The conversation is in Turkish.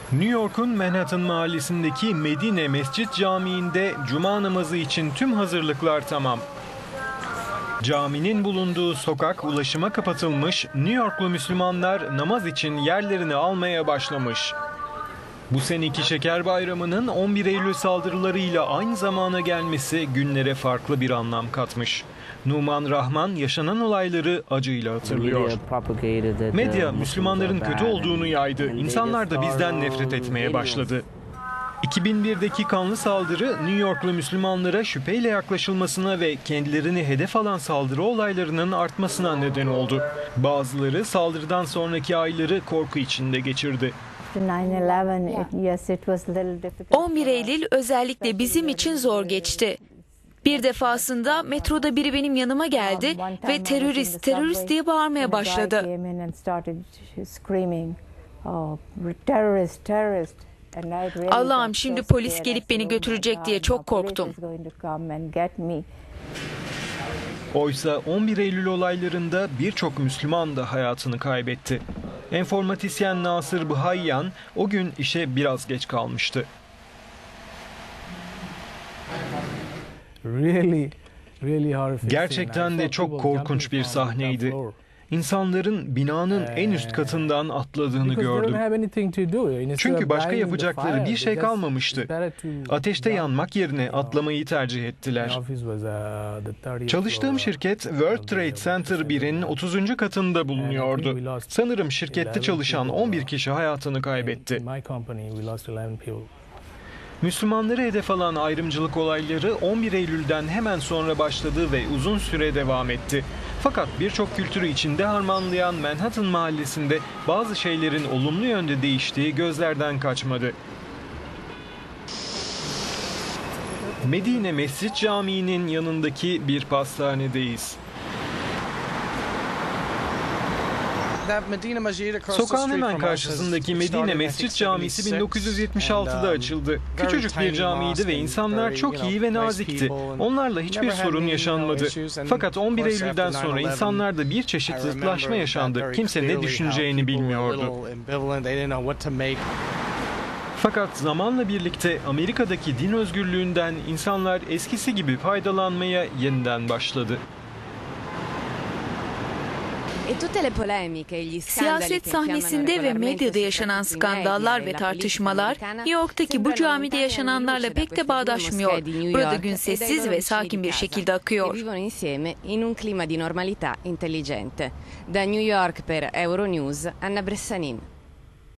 New York'un Manhattan mahallesindeki Medine Mescid Camii'nde cuma namazı için tüm hazırlıklar tamam. Caminin bulunduğu sokak ulaşıma kapatılmış, New Yorklu Müslümanlar namaz için yerlerini almaya başlamış. Bu seneki Şeker Bayramı'nın 11 Eylül saldırılarıyla aynı zamana gelmesi günlere farklı bir anlam katmış. Numan Rahman yaşanan olayları acıyla hatırlıyor. Medya Müslümanların kötü olduğunu yaydı. İnsanlar da bizden nefret etmeye başladı. 2001'deki kanlı saldırı New Yorklu Müslümanlara şüpheyle yaklaşılmasına ve kendilerini hedef alan saldırı olaylarının artmasına neden oldu. Bazıları saldırıdan sonraki ayları korku içinde geçirdi. 11 Eylül özellikle bizim için zor geçti. Bir defasında metroda biri benim yanıma geldi ve terörist, terörist diye bağırmaya başladı. Allah'ım şimdi polis gelip beni götürecek diye çok korktum. Oysa 11 Eylül olaylarında birçok Müslüman da hayatını kaybetti. Enformatisyen Nasır Bhayyan o gün işe biraz geç kalmıştı. Gerçekten de çok korkunç bir sahneydi. İnsanların binanın en üst katından atladığını gördüm. Çünkü başka yapacakları bir şey kalmamıştı. Ateşte yanmak yerine atlamayı tercih ettiler. Çalıştığım şirket World Trade Center 1'in 30. katında bulunuyordu. Sanırım şirkette çalışan 11 kişi hayatını kaybetti. Müslümanları hedef alan ayrımcılık olayları 11 Eylül'den hemen sonra başladı ve uzun süre devam etti. Fakat birçok kültürü içinde harmanlayan Manhattan mahallesinde bazı şeylerin olumlu yönde değiştiği gözlerden kaçmadı. Medine Mescid Camii'nin yanındaki bir pastanedeyiz. Sokağın hemen karşısındaki Medine Mescid Camisi 1976'da açıldı. Küçücük bir camiydi ve insanlar çok iyi ve nazikti. Onlarla hiçbir sorun yaşanmadı. Fakat 11 Eylül'den sonra insanlarda bir çeşit zıtlaşma yaşandı. Kimse ne düşüneceğini bilmiyordu. Fakat zamanla birlikte Amerika'daki din özgürlüğünden insanlar eskisi gibi faydalanmaya yeniden başladı. Siyaset sahnesinde ve medyada yaşanan skandallar ve tartışmalar New York'taki bu camide yaşananlarla pek de bağdaşmıyor. Burada gün sessiz ve sakin bir şekilde akıyor. Da New York per Euronews, Anna Bressanin.